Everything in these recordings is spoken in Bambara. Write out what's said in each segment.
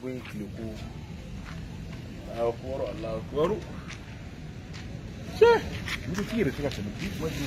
boy kiliko Allah akbar che mu tire suka ce bi wani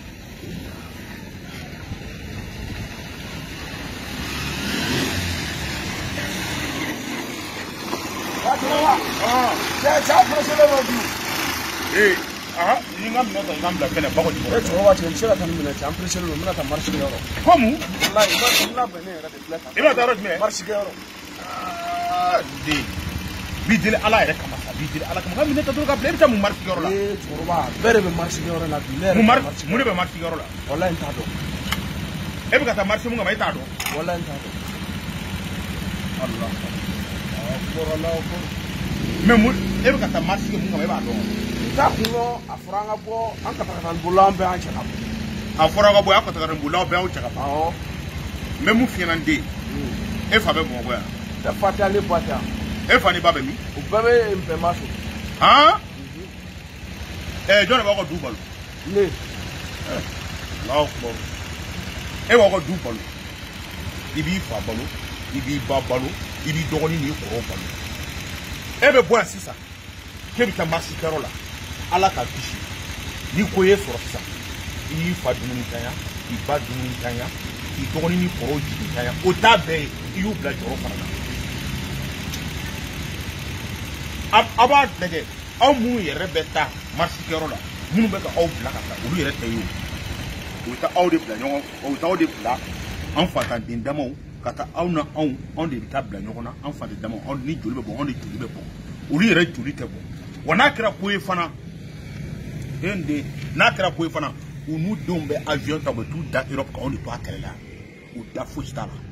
bidil ala yɛrɛ kama sa bidil ala kama nka minɛ ta dɔrɔn ka bila i bɛ taa mun marisi yɔrɔ la cɛkɔrɔba bɛɛ de bɛ marisi yɔrɔ la bi mun de bɛ marisi yɔrɔ la wallahi n t'a dɔn e bɛ ka taa marisi mun kama e t'a dɔn wallahi n t'a dɔn Allah mais mun e bɛ ka taa marisi mun kama e b'a dɔn t'a kun dɔn a fɔra an ka bɔ an ka taa bolo an bɛɛ an cɛ ka bɔ a fɔra an ka bɔ an ka taa bolo an bɛɛ an cɛ ka bɔ awɔ mais mun fiɲɛna n den e fa bɛ Bamakɔ yan e fa tɛ ale ba tɛ e fa ni ba bɛ min o bɛɛ bɛ mpɛma so han jɔn de b'aw ka du balo ne Allahu akbar e b'aw ka du balo i b'i fa balo i b'i ba balo i b'i dɔgɔnin n'i kɔrɔw balo e bɛ bɔ yan sisan k'e bɛ taa marché kɛyɔrɔ la ala ka kisi ni ko ye sɔrɔ sisan i y'i fa dumuni tanya i ba dumuni tanya i dɔgɔnin n'i kɔrɔw jigin tanya o t'a bɛɛ ye i y'u bila jɔyɔrɔ fana na a b'a lajɛ aw minnu yɛrɛ bɛ taa marché kɛyɔrɔ la minnu bɛ ka aw bila ka taa olu yɛrɛ tɛ ye o bɛ taa aw de bila ɲɔgɔn o bɛ taa aw de bila an fatanden damaw ka taa aw na anw de bɛ taa bila ɲɔgɔn na an faden damaw anw ni joli bɛ bɔ anw de joli bɛ bɔ olu yɛrɛ joli tɛ bɔ wa n'a kɛra ko ye fana n'a kɛra ko ye fana u n'u denw bɛ avion ta u bɛ t'u da Europe kan anw de to a kɛlɛ la u da fosi t'a la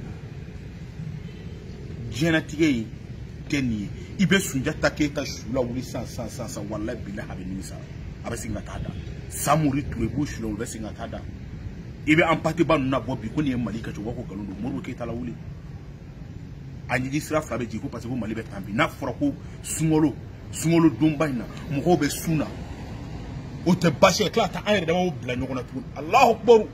diɲɛlatigɛ ye tɛ nin ye i bɛ Sunjata Keyita su la wuli san wallahi billahi a bɛ nimisa a bɛ segin ka taa da Samori Ture b'u su la u bɛ segin ka taa da i bɛ an patiba ninnu na bɔ bi ko nin ye Mali kɛcogo ko nkalon don Modibo Keyita la wuli a ɲigi sira fila bɛ jigin ko parce que ko Mali bɛ tan bi n'a fɔra ko sunkalo donba in na mɔgɔw bɛ sun na o tɛ baasi ye tila ka taa an yɛrɛ damaw bila ɲɔgɔn na tuguni Allahu akbar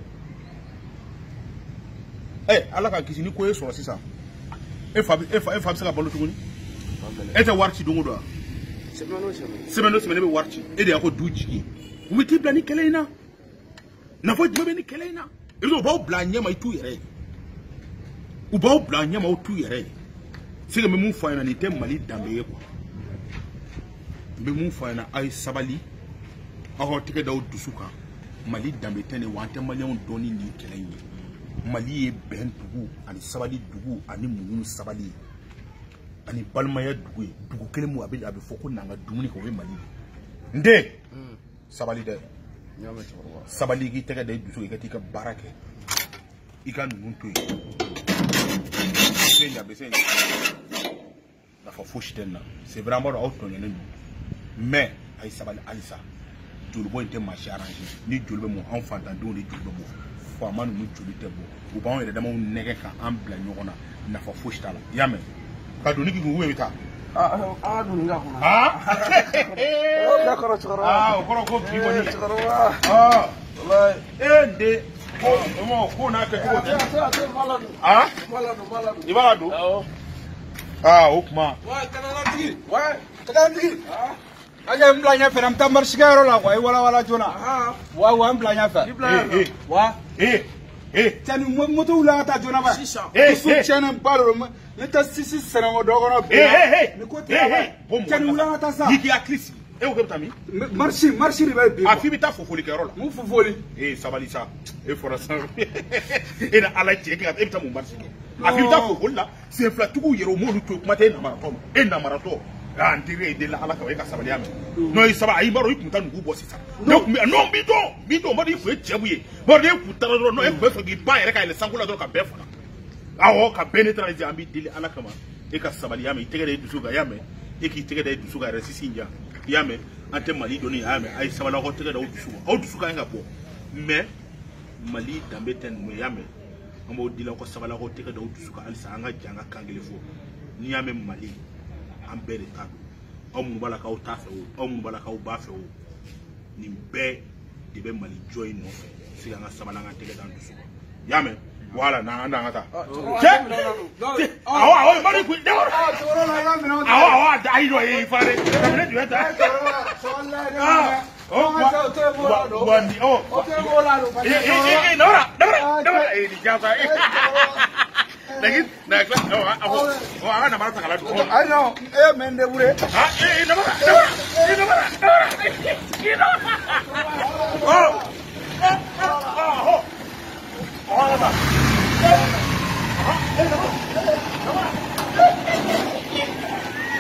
ala ka kisi ni ko ye sɔrɔ sisan e fa bɛ se ka balo tuguni e tɛ wari ci don o don wa semaine o semaine e bɛ wari ci e de y'a ko du jigi u bɛ t'i bila ni kɛlɛ in na nafa jumɛn bɛ ni kɛlɛ in na i bɛ u b'aw bila a ɲɛma i t'u yɛrɛ ye u b'aw bila a ɲɛma u t'u yɛrɛ ye se ka n bɛ mun fɔ a ɲɛna nin tɛ Mali danbe ye quoi n bɛ mun fɔ a ɲɛna aw ye sabali aw k'aw tɛgɛ da aw dusu kan Mali danbe tɛ nin wa an tɛ maliyɛnw dɔn ni nin kɛlɛ in ye Mali ye bɛn dugu ani sabali dugu ani muɲu sabali ani balimaya dugu ye dugu kelen mu a bɛ fɔ ko n'an ka dumuni kɛ o ye Mali ye n den sabali dɛ sabali k'i tɛgɛ da i dusu i ka t'i ka baara kɛ i ka ninnu to yen nafa fosi tɛ nin na c'est vrai an b'a dɔn aw tɔɲɔnnen don mais a ye sabali halisa jolibɔ in tɛ maa si arrangé ni joli bɛ mɔ anw fantandenw de joli bɛ bɔ faama ninnu joli tɛ bɔ u b'anw yɛrɛ damaw nɛgɛ k'an bila ɲɔgɔn na nafa fosi t'a la i y'a mɛn ka doni k'i kun bɛ taa an doni ka kɔnɔ o kɔrɔ ko bi kɔni n den ko n'a kɛcogo tɛ i b'a don o kuma an ye n bila ɲɛfɛ an bɛ taa marché kɛyɔrɔ la quoi i wala joona wa n bila ɲɛfɛ wa cɛ ni motow la ka taa joona ba so tiɲɛnen ba de don ne tɛ sisi sɛnɛko dɔ kɔnɔ bi ni ko tɛ cɛ ni wula ka taa sa k'i hakili sigi e ko k'e bɛ taa min marché de bɛ bi a f'i bɛ taa fofolikɛyɔrɔ la mun fofoli sabali sa e fɔra sa e na ala cɛ kɛ e bɛ taa mun marché kɛ a f'i bɛ taa fofoli la senfilatigiw yɛrɛ o m'olu to kuma tɛ e namaratɔ ma e namaratɔ an teri e de la ala ka e ka sabali a mɛn n'o ye saba ayi b'a dɔn i kun taa nugu bɔ sisan ne kun bɛ non bi dɔn b'a dɔn i kun ye cɛ bu ye b'a dɔn e kun taara dɔrɔn e kun bɛ fɛ k'i ba yɛrɛ ka yɛlɛ sanko la dɔrɔn ka bɛɛ faga awɔ ka bɛɛ neutraliser an b'i deli ala kama e ka sabali y'a mɛn i tɛgɛ da i dusu kan y'a mɛn e k'i tɛgɛ da i dusu kan yɛrɛ sisi in ja i y'a mɛn an tɛ Mali dɔnni y'a mɛn a ye sabali aw tɛgɛ da aw dusu kan ka bɔ mais Mali danbe tɛ ninnu ye y'a mɛn an b'o deli aw ka sabali aw tɛgɛ da aw dusu kan halisa an ka jɛ an ka kan kelen fɔ n'i y'a mɛn Mali an bɛɛ de ta don aw minnu b'a la k'aw t'a fɛ o aw minnu b'a la k'aw b'a fɛ o nin bɛɛ de bɛ Mali jɔ in nɔfɛ se ka an ka sabali an ka tɛgɛ da an dusu kan i y'a mɛn Voilà, nangata. Awa, mari ku da. Awa, dai do yi fare. Da ne duwe ta. Wandi nora. Di jasa. Lagi, ana mara takala do. I know, mende bure. Nora.